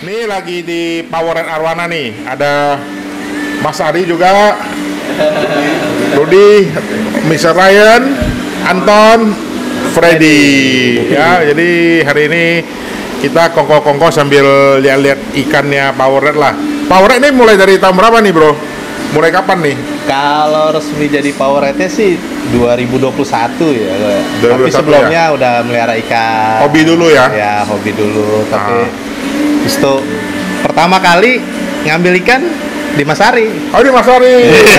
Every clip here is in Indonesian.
Ini lagi di Powerade Arwana nih. Ada Mas Ari juga, Rudy, Mr. Ryan, Anton, Freddy. Ya, jadi hari ini kita kongko-kongko sambil lihat-lihat ikannya Powerade lah. Powerade ini mulai dari tahun berapa nih, Bro? Mulai kapan nih? Kalau resmi jadi Powerade-nya sih 2021 ya. 2021 tapi sebelumnya udah melihara ikan. Hobi dulu ya? Ya, hobi dulu. Tapi itu pertama kali ngambil ikan di Mas Ari. Oh, di Mas Ari.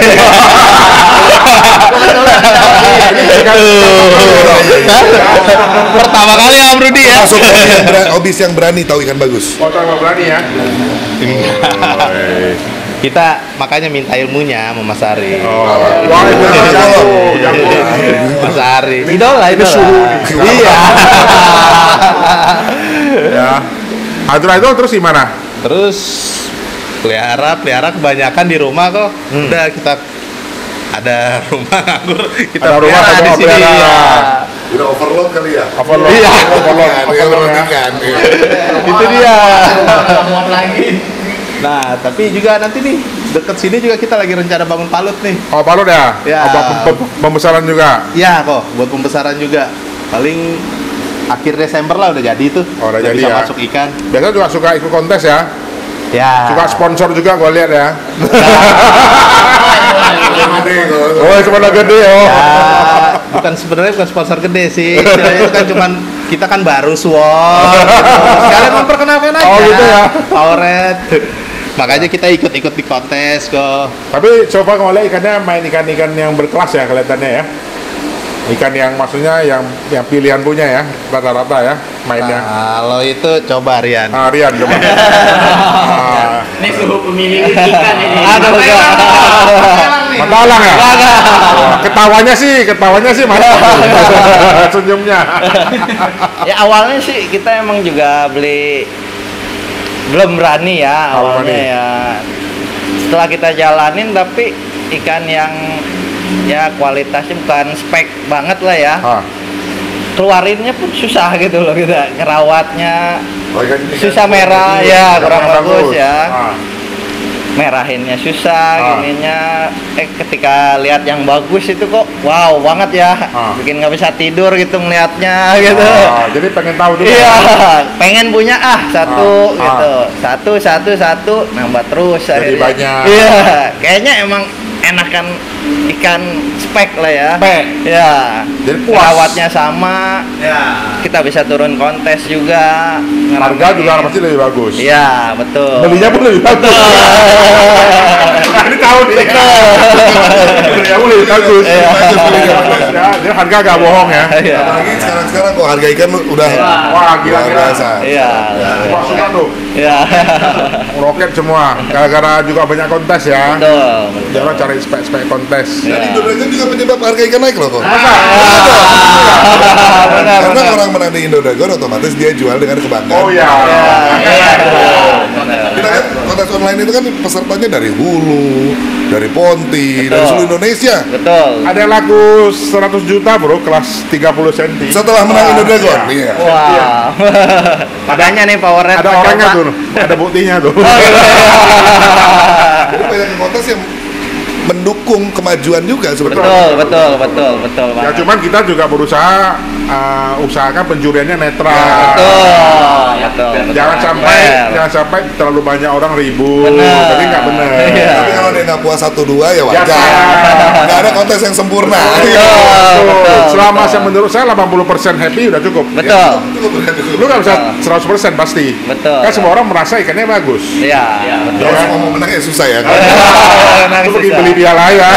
Pertama kali Om Rudi ya. Masuk hobis yang berani tahu ikan bagus. Oh, tak berani ya? Kita makanya minta ilmunya sama Mas Ari. Wah, itu jago. Mas Ari. Idola. Iya. Ya. Aturan itu terus gimana? Terus pelihara kebanyakan di rumah kok. Udah kita ada rumah nganggur, kita Ada rumah pelihara di tapi sini. pelihara. Ya. Udah overload kali ya? Overload. Iya. Overload ya. Ikan. Itu dia. Nah, tapi juga nanti nih deket sini juga kita lagi rencana bangun palut nih. Oh, palut ya? Ya. Oh, pembesaran juga? Ya kok, buat pembesaran juga. Paling akhir Desember lah udah jadi tuh. Oh, udah jadi bisa ya. masuk ikan. Biasanya juga suka ikut kontes ya? Ya. Suka sponsor juga gue lihat ya. Oh, cuma gede oh. Ya, sebenarnya bukan sponsor gede sih. Istilahnya itu kan cuman kita kan baru Sword. Gitu. Sekalian memperkenalkan aja. Oh, gitu ya. Powerade. Makanya kita ikut-ikut di kontes kok. Tapi coba kalau lihat ikannya main ikan-ikan yang berkelas ya kelihatannya ya. Ikan yang maksudnya yang pilihan punya ya, rata-rata ya mainnya. Kalau itu coba Rian. Rian coba. Ini suhu pemilih ikan ini. Aduh, Matalang ya? Ketawanya sih mana? Senyumnya. Ya awalnya sih kita emang juga belum berani ya awalnya berani. ya. Setelah kita jalanin tapi ikan yang ya kualitasnya bukan spek banget lah ya. Keluarinnya pun susah gitu loh kita ngerawatnya. Susah merah ya, kurang bagus ya. Merahinnya susah, gininya ketika lihat yang bagus itu kok wow banget ya, bikin nggak bisa tidur gitu ngeliatnya gitu. Jadi pengen tahu dulu. Iya, pengen punya satu gitu, satu nambah terus. Jadi akhirnya. banyak. Iya, kayaknya emang enakan ikan spek lah ya. Spek. Ya. Jadi puas. Perawatnya sama. Ya. Kita bisa turun kontes juga. Harga juga pasti lebih bagus. Iya, betul. Belinya pun lebih bagus. Ini tahu nih. Belinya pun lebih bagus. Ya, dia harga gak bohong ya. Iya. Apalagi sekarang kok harga ikan udah Wah, gila. Iya. Wah, suka tuh. Iya. Roket semua. Gara-gara juga banyak kontes ya. Betul. Jangan cari spek-spek kontes. Dan Indonesia juga penyebab harga ikan naik loh kok. Benar. Karena orang menang di Indodragon otomatis dia jual dengan kebanggaan. Oh iya. Kita kan kontes online itu kan pesertanya dari Hulu, dari Ponti, dari seluruh Indonesia. Betul. Ada yang laku 100 juta bro, kelas 30 cm. Setelah menang Indodragon, iya. Wah. Makanya nih Powerade Ada orangnya tuh, ada buktinya tuh. Jadi banyak kontes yang mendukung kemajuan juga Betul sebenarnya. betul Ya banget. cuman kita juga berusaha usahakan pencuriannya netral. Betul. Jangan sampai terlalu banyak orang ribut. Bener. Jadi nggak bener. Iya. Tapi kalau dia nggak puas 1-2 ya wajar. Ya, Nggak ada kontes yang sempurna. Betul. Selama betul. menurut saya 80% happy udah cukup. Betul. Lu nggak bisa 100% pasti. Betul. Kan semua orang merasa ikannya bagus. Iya. Kalau ngomong menang ya susah ya. Lu pergi beli piala ya.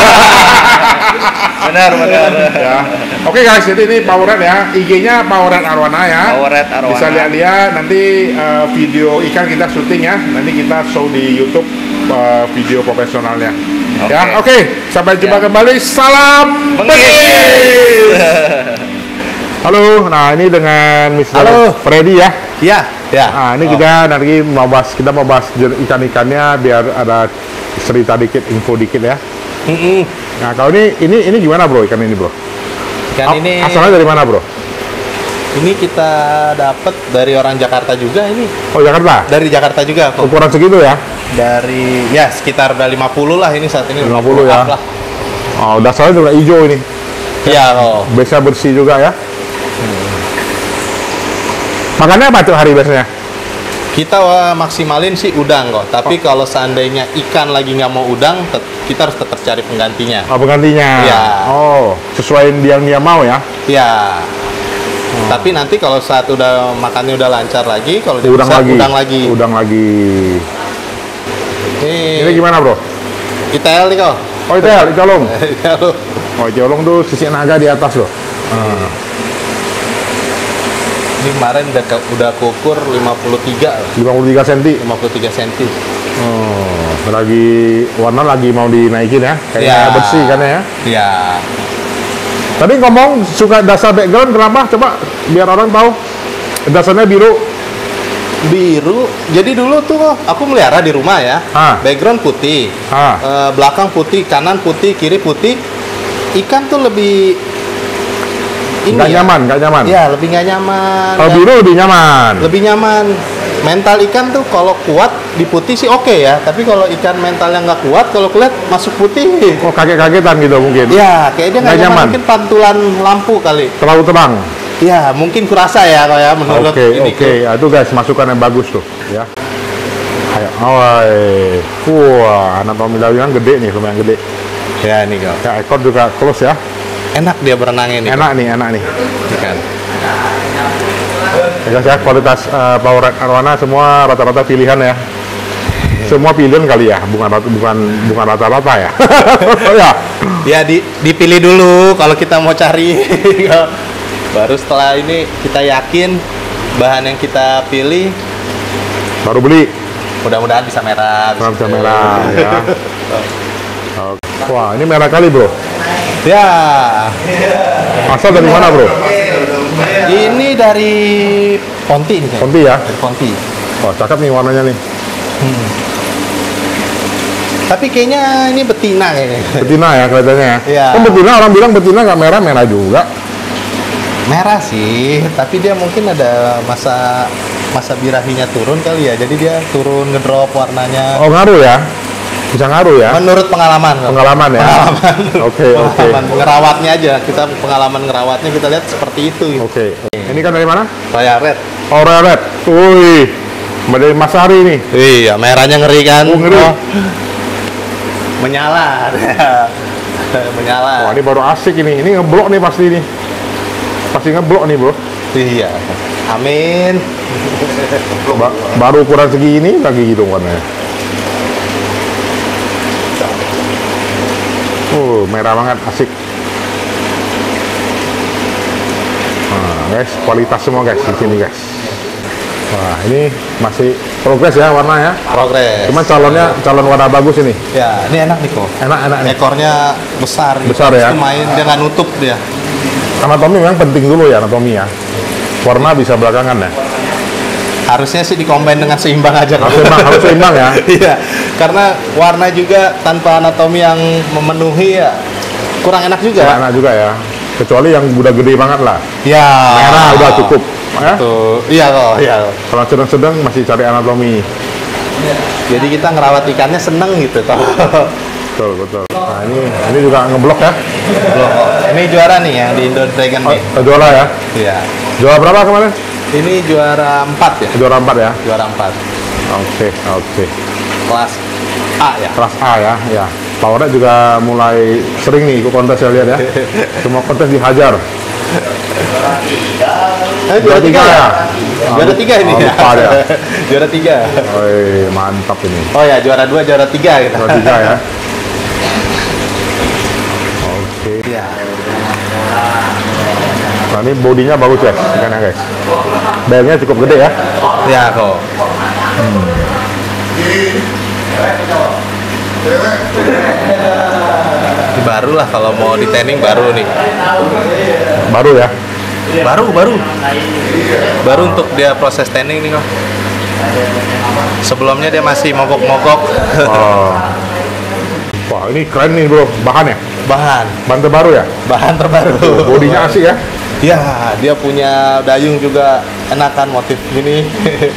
Benar. Ya. Oke guys, jadi ini Powerade ya. IG-nya Powerade Arwana ya. Powerade Arwana. Bisa lihat-lihat nanti video ikan kita syuting ya. Nanti kita show di YouTube video profesionalnya. Ya, oke. Sampai jumpa kembali. Salam Bengis. Halo, nah ini dengan Mr. Halo. Freddy ya. Iya. Nah, ini kita nanti kita mau bahas ikan-ikannya biar ada cerita dikit, info dikit ya. Nah, kalau ini gimana bro ikan ini bro? Ikan ini Asalnya dari mana bro? Ini kita dapat dari orang Jakarta juga ini. Oh, Jakarta? Dari Jakarta juga kok. Ukuran segitu ya? Dari ya sekitar udah 50 lah ini saat ini. 50 ya. Lah. Oh, dasarnya juga hijau ini. Iya, oh. Biasa bersih juga ya. Makannya apa tuh hari biasanya? Kita maksimalin sih udang kok. Tapi kalau seandainya ikan lagi nggak mau udang, kita harus tetap cari penggantinya. Oh, penggantinya. Iya. Oh, sesuai yang dia mau ya. Iya. Tapi nanti kalau saat udah makannya udah lancar lagi, kalau dia Udang bisa, lagi. udang lagi. Udang lagi. Ini Ini gimana, Bro? ITL nih kok. Oh, itel, icolong. ITL. Oh, icolong tuh sisik naga di atas loh. Ini kemarin udah kukur 53 53 cm. 53 cm. Oh, lagi warna lagi mau dinaikin ya. Kayaknya Ya. bersih kan ya. Ya. Tadi ngomong suka dasar background kenapa? Coba biar orang tahu. Dasarnya biru. Biru. Jadi dulu tuh aku melihara di rumah ya. Background putih. Belakang putih, kanan putih, kiri putih. Ikan tuh lebih Nggak nyaman, nggak nyaman. Ya, lebih nggak nyaman. Kalau biru lebih nyaman. Lebih nyaman. Mental ikan tuh kalau kuat di putih sih oke ya. Tapi kalau ikan mentalnya nggak kuat, kalau kulit masuk putih. Oh, kaget-kagetan gitu mungkin. Ya, kayaknya nggak nyaman. Mungkin pantulan lampu kali. Terlalu terang. Ya, mungkin kurasa ya kalau ya menurut ini. Oke. Itu guys, masukan yang bagus tuh, ya. Ayo, wah, anatomi layangan gede nih, lumayan gede. Ya, ini kau. Ya, ekor juga close ya. Enak dia berenangnya nih. Enak nih. Ikan. Ya guys ya, kualitas Power Red Arowana semua rata-rata pilihan ya. Semua pilihan kali ya, bukan rata-rata ya. Ya. Ya dipilih dulu kalau kita mau cari. Baru setelah ini kita yakin bahan yang kita pilih Baru beli. mudah-mudahan bisa merah. Bisa merah ya. Wah, ini merah kali, Bro. Ya. Asal dari mana, Bro? Ini dari Ponti nih. Ponti ya? Dari Ponti. Oh, cakep nih warnanya nih. Tapi kayaknya ini betina kayaknya. Betina ya kelihatannya ya. Iya. Kan betina, orang bilang betina nggak merah, merah juga. Merah sih, tapi dia mungkin ada masa birahinya turun kali ya. Jadi dia turun ngedrop warnanya. Oh, ngaruh ya? Bisa ngaruh ya? Menurut pengalaman. Pengalaman ya? Pengalaman. Oke. Pengalaman ngerawatnya aja. Kita pengalaman ngerawatnya kita lihat seperti itu. Oke. Ini kan dari mana? Royal Red. Oh, Royal Red. Wih. Dari Mas Ari nih. Iya, merahnya ngeri kan? Oh, ngeri. Menyala. Menyala. Wah, ini baru asik ini. Ini ngeblok nih pasti nih. Pasti ngeblok nih, Bro. Iya. Amin. Baru ukuran segini lagi gitu warnanya. Merah banget, asik. Nah, guys, kualitas semua guys di sini guys. Wah, ini masih progres ya warna ya. Progres. Cuman calon warna bagus ini. Ya, ini enak nih kok. Enak nih. Ekornya besar. Besar ya. Itu main dia nggak nutup dia. Anatomi memang penting dulu ya anatomi ya. Warna bisa belakangan ya. Harusnya sih dikombin dengan seimbang aja. Harus seimbang ya. Iya, karena warna juga tanpa anatomi yang memenuhi ya kurang enak juga. Kurang enak juga ya. Kecuali yang udah gede banget lah. Ya. Merah udah cukup. Ya? Tuh, iya kok, iya. Kalau sedang-sedang masih cari anatomi. Jadi kita ngerawat ikannya seneng gitu toh. Betul. Nah, ini juga ngeblok ya. Ini juara nih yang di Indo Dragon nih. Juara ya. Iya. Juara berapa kemarin? Ini juara 4 ya. Juara 4 ya. Juara 4. Oke. Kelas A ya. Kelas A ya. Ya. Powernya juga mulai sering nih ikut kontes saya lihat ya. Semua kontes dihajar. Juara 3 ya. Juara 3 ini. Lupa ya. Juara 3. Woi, mantap ini. Oh ya, juara 2, juara 3 gitu. Juara 3 ya. Oke. Iya. Nah, ini bodinya bagus ya, ikannya guys. Bayarnya cukup gede ya. Ya kok. Ini baru lah kalau mau di tanning baru nih. Baru ya. Baru untuk dia proses tanning nih kok. Sebelumnya dia masih mogok-mogok. Oh. Wah, ini keren nih bro, bahan ya? Bahan terbaru ya? terbaru. Bodinya asik ya? Ya, dia punya dayung juga enakan motif gini.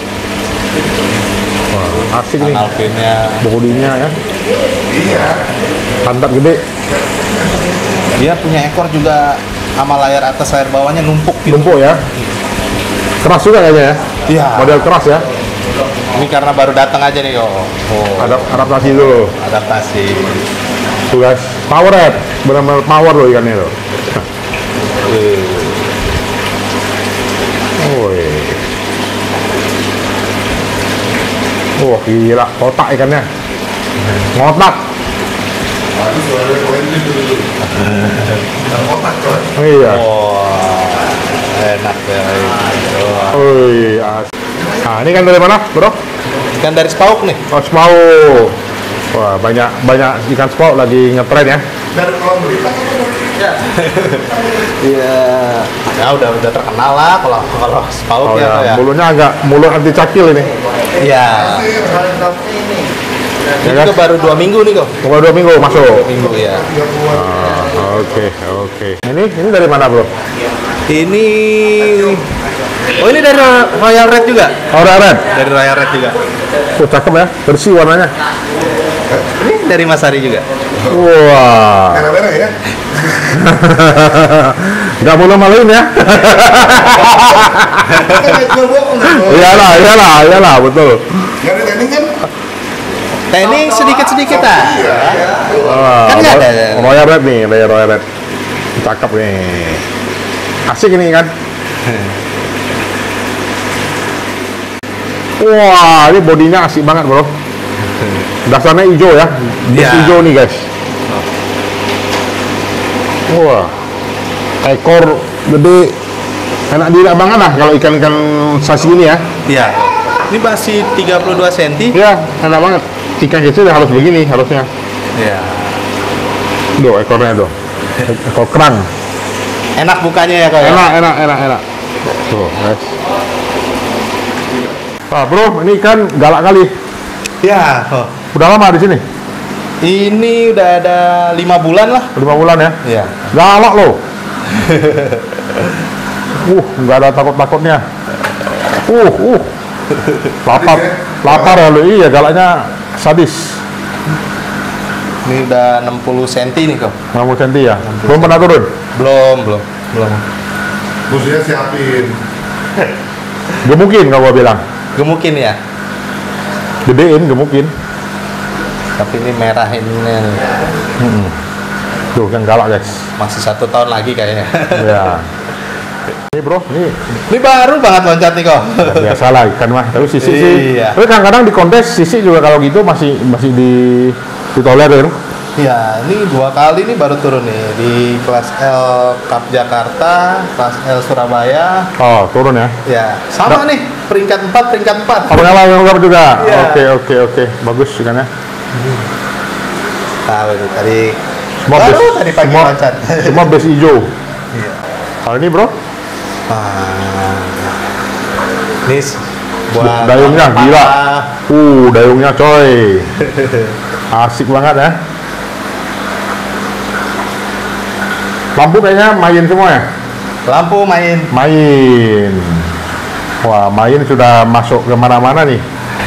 Wah, asik nih. Alvinnya, Bodinya ya. Iya. Pantat gede. dia punya ekor juga sama layar atas layar bawahnya numpuk gitu. Numpuk ya. Keras juga kayaknya ya. Iya. Model keras ya. Ini karena baru datang aja nih, oh. Adaptasi dulu. Adaptasi. Tuh guys, power red. Benar-benar power loh ikannya loh. Woi. Wah, gila, kotak ikannya. Ngotak. Aduh, suara koin itu dulu. Kotak coy. Iya. Wah, enak ya. Woi, nah, ini kan dari mana, bro? Ikan dari Spauk nih. Oh, Smau. Wah, banyak ikan Smau lagi ngetren ya. Dari kolam berita Iya. Ya udah terkenal lah kalau Spauk Oh ya. ya, Ya. mulutnya agak mulut anti cakil ini. Iya. Ini Ya kan? juga baru 2 minggu nih kok. Cuma 2 minggu masuk. 2 minggu ya. Oke. Ini dari mana, bro? Ini oh ini dari Royal Red juga. Oh, red. Dari Royal Red juga. Oh, cakep ya, bersih warnanya. Ini dari Mas Ari juga. Wah. merah-merah ya. Nggak boleh maluin ya. Iyalah, betul. Nggak ada training kan? Tanning sedikit-sedikit ah. Wah, Kan nggak ada. Royal Red nih, Royal Red. Cakep nih. Asik ini kan. Wah, ini bodinya asik banget, bro. Dasarnya hijau ya. Iya. Hijau nih, guys. Wah. Ekor gede. Enak dilihat banget lah kalau ikan-ikan size gini ya. Iya. Ini masih 32 cm. Iya, enak banget. Ikan kecil ya harus begini harusnya. Iya. Duh, ekornya tuh. Ekor kerang. Enak bukanya ya kok ya. Enak. Tuh, guys. Wah, bro, ini ikan galak kali. Ya. Oh. Udah lama di sini? Ini udah ada 5 bulan lah. 5 bulan ya? Iya. Galak loh. Nggak ada takut-takutnya. Lapar ya lo. Iya, galaknya sadis. Ini udah 60 cm nih kok. 60 cm ya? Belum pernah turun? Belum. Busnya siapin. Gemukin kalau gua bilang. Gemukin ya. Gedein, gemukin. Tapi ini merah ini Tuh, yang galak guys. masih 1 tahun lagi kayaknya. Ya. Ini bro, ini Ini baru banget loncat nih kok. biasalah ikan mah. Tapi sisik sih. Iya. Tapi kadang-kadang di kontes sisik juga kalau gitu masih ditolerir. Ya, ini 2 kali nih baru turun nih di kelas L Cup Jakarta, kelas L Surabaya. Oh, turun ya. Ya, sama nih, peringkat 4. Oh, pengalaman juga. Iya. Oke. Bagus ikannya. Tahu itu tadi. Semua Baru base, tadi pagi loncat. semua base hijau. Iya. Kalau ini bro, Ini buat dayungnya apa? gila. Dayungnya coy. Asik banget ya. Lampu kayaknya main semua ya? Lampu main. Main. Wah, main sudah masuk ke mana-mana nih.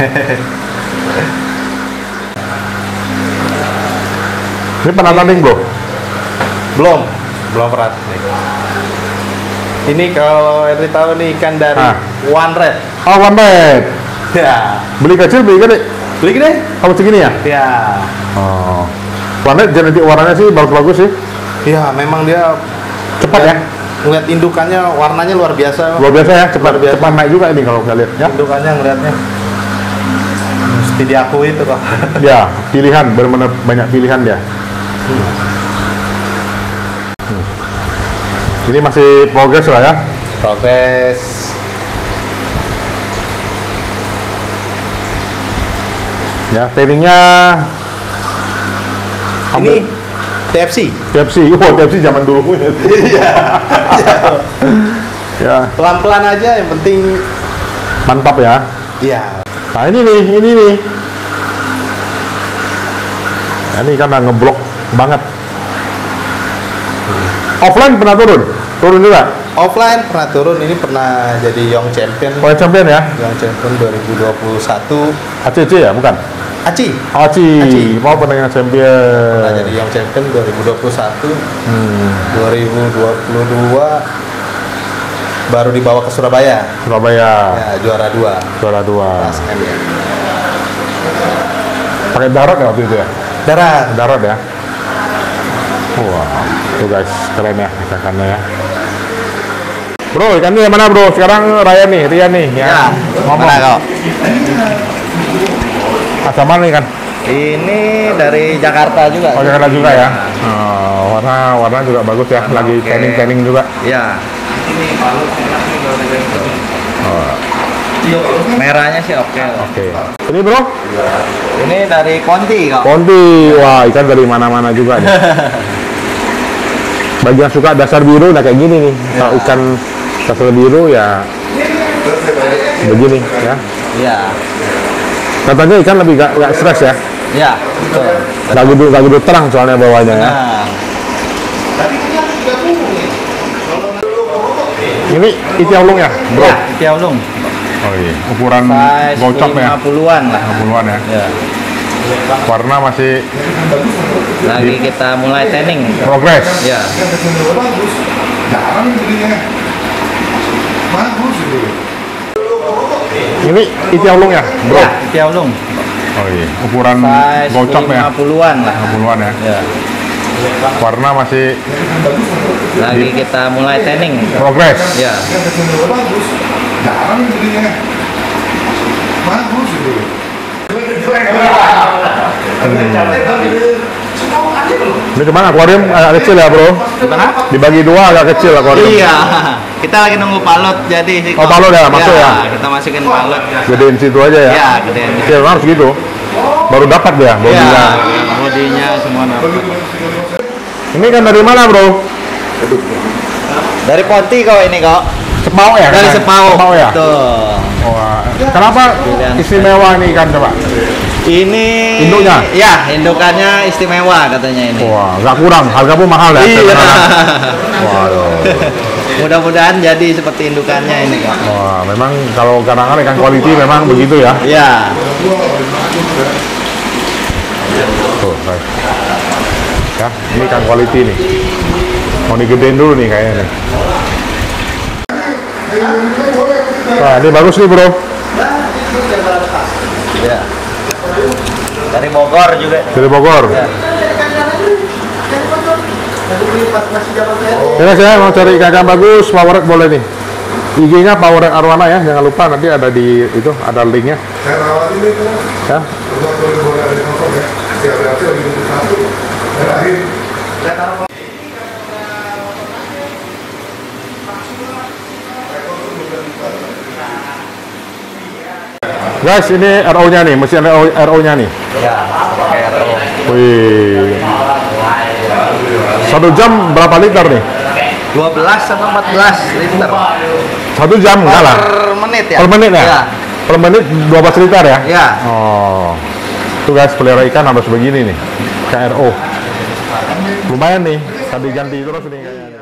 Ini pernah tanding bro? Belum pernah nih. Ini kalau Eri tahu nih ikan dari One Red. Oh, One Red. Ya. Beli kecil, beli gede? Beli gede? Kamu segini ya? Ya. Oh. One Red genetik warnanya sih bagus-bagus sih. Ya, memang dia Cepat ya? Ngeliat indukannya warnanya luar biasa. Luar biasa ya, cepat Luar biasa. cepat naik juga ini kalau kita lihat ya. Indukannya ngeliatnya mesti diakui itu kok. Ya, pilihan, benar-benar banyak pilihan dia. Ini masih progres lah ya. Progres. Ya, trainingnya Ini TFC. TFC zaman dulu. Iya. Ya, Pelan-pelan aja, yang penting. mantap ya. Iya. Nah, ini nih. Nah, ini kan ngeblok banget. Offline pernah turun? Turun juga? Offline pernah turun, ini pernah jadi Young Champion. Oh, champion ya? Young Champion 2021. ACC ya, bukan? Aci. Mau pernah champion. Pernah jadi Young Champion 2021. 2022 baru dibawa ke Surabaya. Ya, juara 2. Juara 2. Kelas M ya. Pakai darat ya waktu itu ya? Darat ya? Wah, tuh guys, keren ya ikannya ya. Bro, ikannya yang mana bro? Sekarang Rian nih ya. Ngomong. Mana kok? Asal mana nih kan? Ini dari Jakarta juga. Oh, Jakarta juga ya? Warna juga bagus ya, lagi training juga. Iya. Merahnya sih oke. Ini bro? Ini dari Ponti kok. Ponti, wah ikan dari mana-mana juga nih. Bagi yang suka dasar biru, nah kayak gini nih. Kalau ikan dasar biru ya begini ya. Iya. Katanya ikan lebih gak stres ya? Iya, betul. Gak gitu terang soalnya bawahnya ya. Ini itiaulung ya, bro? Ya, itiaulung. Oh iya, ukuran gocap ya? 50-an lah. 50-an ya? Ya. Warna masih lagi kita mulai training. Progres. Ya. Ini itiaulung ya, bro? Ya, itiaulung. Oh iya, ukuran gocap ya? 50-an lah. 50-an ya? Ya. Warna masih lagi kita mulai training. Progres. Ya. Ini cuman akuarium agak kecil ya bro? Dibagi 2 agak kecil akuarium. Iya, kita lagi nunggu palut jadi sih. Oh palut ya, masuk ya? Kita masukin palut. Gedein situ aja ya? Iya, gedein. Kecil harus gitu. Baru dapat ya bodinya? Iya, bodinya semua dapat. Ini kan dari mana bro? Dari Ponti kok ini kok. Sepau ya? Dari Sepau. Sepau ya? Tuh. Wah, kenapa istimewa ini ikan coba? Ini induknya? Ya, indukannya istimewa katanya ini. Wah, nggak kurang, harga pun mahal ya? Iya. Waduh. Mudah-mudahan jadi seperti indukannya ini kok. Wah, memang kalau kadang-kadang ikan quality memang begitu ya? Iya. Tuh, guys. Ya, ini ikan quality nih. Mau digedein dulu nih kayaknya nih. Wah, ini bagus nih bro. Ya. Dari Bogor juga. Dari Bogor. Ya. Ya, saya mau cari ikan bagus, Powerade boleh nih. IG-nya Powerade Arwana ya, jangan lupa nanti ada di itu, ada linknya. Ya. Guys, ini RO-nya nih, mesin RO-nya nih. Ya, pakai RO. Wih. 1 jam berapa liter nih? 12 sama 14 liter. 1 jam enggak lah. Per menit ya? Per menit ya? Ya. Per menit 12 liter ya? Ya. Oh. Tuh guys, pelihara ikan harus begini nih. KRO. Lumayan nih, ganti-ganti terus nih kayaknya.